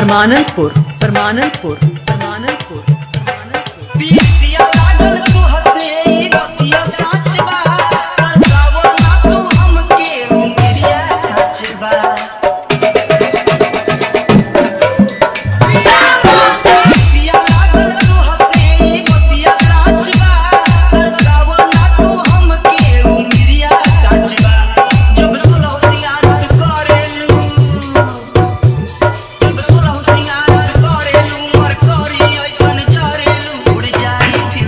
परमानंदपुर परमानंदपुर परमानंदपुर पिया लागल तू हसे ई बतिया सच बा तरसावो ना तू हमके उमरिया सच बा पिया लागल तू हसे ई बतिया सच बा तरसावो ना तू हमके उमरिया सच बा जब सोलह सिंगार करेलू जब सोलह सिंगार करेलू मर करी ऐसन जरेलू उड़ जाई फिर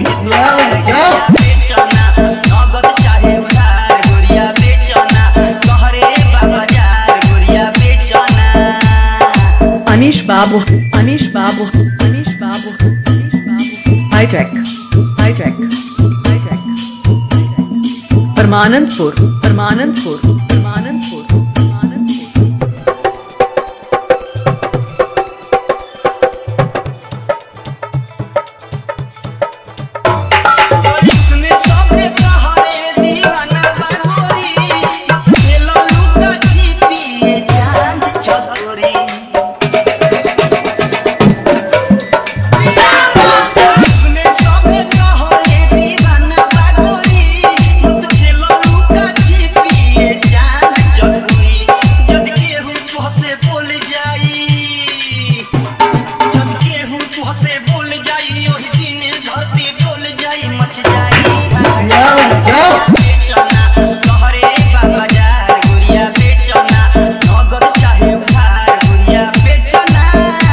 बेचना नगद चाहे उधार गोरिया बेचना कहरे बाजार गोरिया बेचना अनीश बाबू अनीश बाबू अनीश बाबू अनीश बाबू hitech hitech hitech Paramanandpur Paramanandpur Paramanandpur इसमें सबे कहरे दीवाना बा गोरी खेला लुका छिपी चांद चकोरी इसमें सबे कहरे दीवाना बा गोरी खेला लुका छिपी चांद चकोरी जद केहू तुहसे बोल जाई जद केहू तुहसे बोल जाई ओही दिन धरती डोल जाई मच जाई बेचना कहरे बाजार गोरिया बेचना नगद चाहे उधार गोरिया बेचना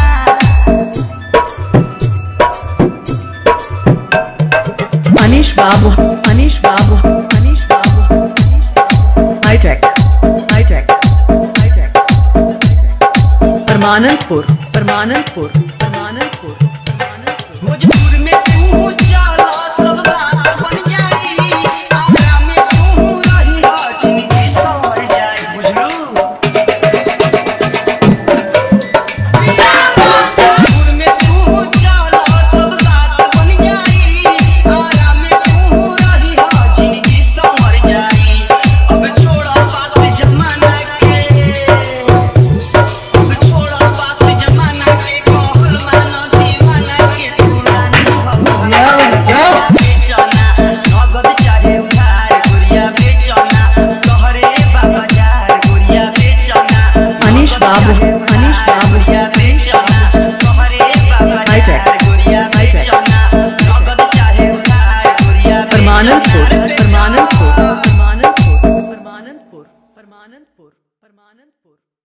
अनीश बाबू अनीश बाबू अनीश बाबू hitech hitech hitech Paramanandpur Paramanandpur Paramanandpur Bhojpur में तू चला सब बात बन जाई आगरा में तू रही हो जिंदगी सवर जाई बुझलू भोजपुर में तू चला सब बात बन जाई आगरा में तू रही हो जिंदगी सवर जाई अब छोड़ा बात जमाना के अब छोड़ा बात जमाना के कहल मानो दीवाना के पुरानी बेचना नगद चाहे उधार गोरिया बेचना कहरे बाजार गोरिया बेचना अनीश बाबू अनीश बाबू गोरिया बेचना कहरे हाईटेक, बाजार गोरिया हाईटेक। बेचना नगद चाहे उधार गोरिया परमानंदपुर परमानंदपुर परमानंदपुर परमानंदपुर परमानंदपुर परमानंदपुर